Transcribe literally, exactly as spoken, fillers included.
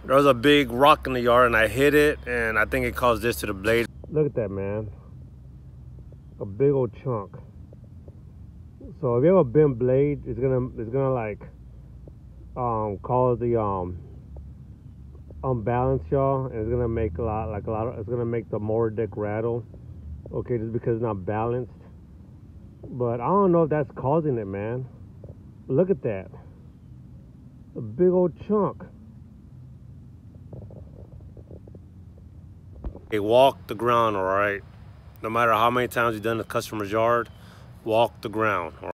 There was a big rock in the yard and I hit it, and I think it caused this to the blade. Look at that, man. A big old chunk. So if you have a bent blade, it's gonna it's gonna like um cause the um unbalance, y'all, and it's gonna make a lot like a lot of it's gonna make the mower deck rattle. Okay, just because it's not balanced. But I don't know if that's causing it, man. Look at that. A big old chunk. Okay, walk the ground, all right? No matter how many times you've done the customer's yard, walk the ground.